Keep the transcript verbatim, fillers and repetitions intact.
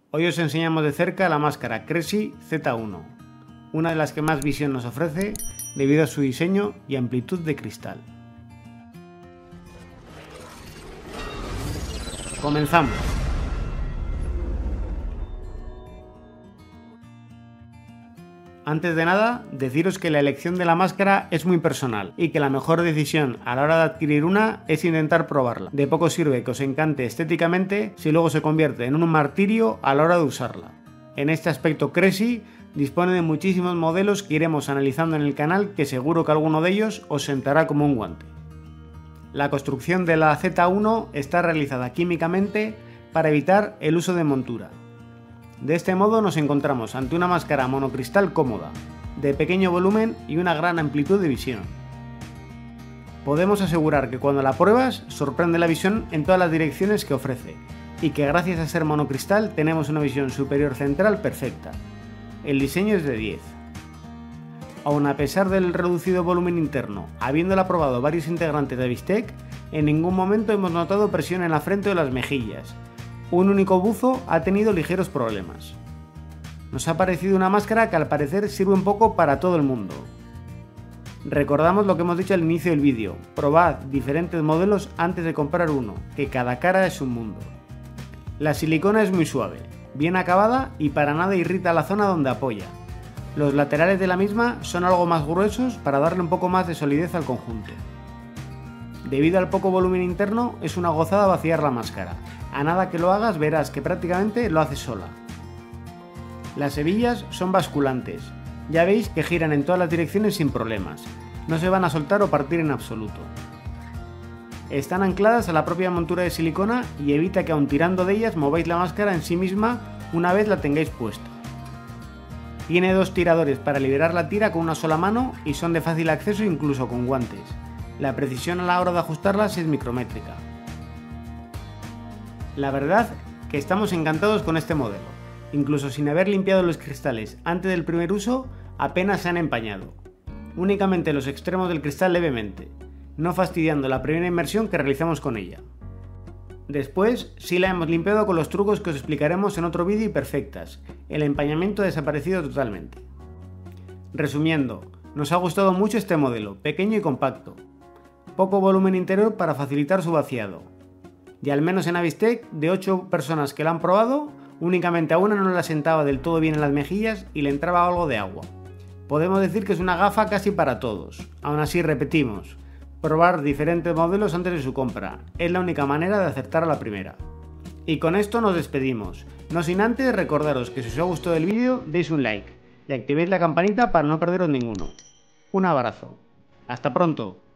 Hoy os enseñamos de cerca la máscara Cressi Z uno, una de las que más visión nos ofrece debido a su diseño y amplitud de cristal. Comenzamos. Antes de nada, deciros que la elección de la máscara es muy personal y que la mejor decisión a la hora de adquirir una es intentar probarla. De poco sirve que os encante estéticamente si luego se convierte en un martirio a la hora de usarla. En este aspecto Cressi dispone de muchísimos modelos que iremos analizando en el canal, que seguro que alguno de ellos os sentará como un guante. La construcción de la Z uno está realizada químicamente para evitar el uso de montura. De este modo nos encontramos ante una máscara monocristal cómoda, de pequeño volumen y una gran amplitud de visión. Podemos asegurar que cuando la pruebas sorprende la visión en todas las direcciones que ofrece, y que gracias a ser monocristal tenemos una visión superior central perfecta. El diseño es de diez. Aun a pesar del reducido volumen interno, habiéndola probado varios integrantes de Avistec, en ningún momento hemos notado presión en la frente o las mejillas. Un único buzo ha tenido ligeros problemas. Nos ha parecido una máscara que al parecer sirve un poco para todo el mundo. Recordamos lo que hemos dicho al inicio del vídeo: probad diferentes modelos antes de comprar uno, que cada cara es un mundo. La silicona es muy suave, bien acabada y para nada irrita la zona donde apoya. Los laterales de la misma son algo más gruesos para darle un poco más de solidez al conjunto. Debido al poco volumen interno, es una gozada vaciar la máscara. A nada que lo hagas verás que prácticamente lo hace sola. Las hebillas son basculantes. Ya veis que giran en todas las direcciones sin problemas. No se van a soltar o partir en absoluto. Están ancladas a la propia montura de silicona y evita que aun tirando de ellas mováis la máscara en sí misma una vez la tengáis puesta. Tiene dos tiradores para liberar la tira con una sola mano y son de fácil acceso incluso con guantes. La precisión a la hora de ajustarlas es micrométrica. La verdad que estamos encantados con este modelo. Incluso sin haber limpiado los cristales antes del primer uso, apenas se han empañado. Únicamente los extremos del cristal levemente, no fastidiando la primera inmersión que realizamos con ella. Después sí la hemos limpiado con los trucos que os explicaremos en otro vídeo y perfectas. El empañamiento ha desaparecido totalmente. Resumiendo, nos ha gustado mucho este modelo, pequeño y compacto. Poco volumen interior para facilitar su vaciado. Y al menos en Avistec, de ocho personas que la han probado, únicamente a una no la sentaba del todo bien en las mejillas y le entraba algo de agua. Podemos decir que es una gafa casi para todos. Aún así, repetimos, probar diferentes modelos antes de su compra. Es la única manera de acertar a la primera. Y con esto nos despedimos. No sin antes recordaros que si os ha gustado el vídeo, deis un like y activéis la campanita para no perderos ninguno. Un abrazo. Hasta pronto.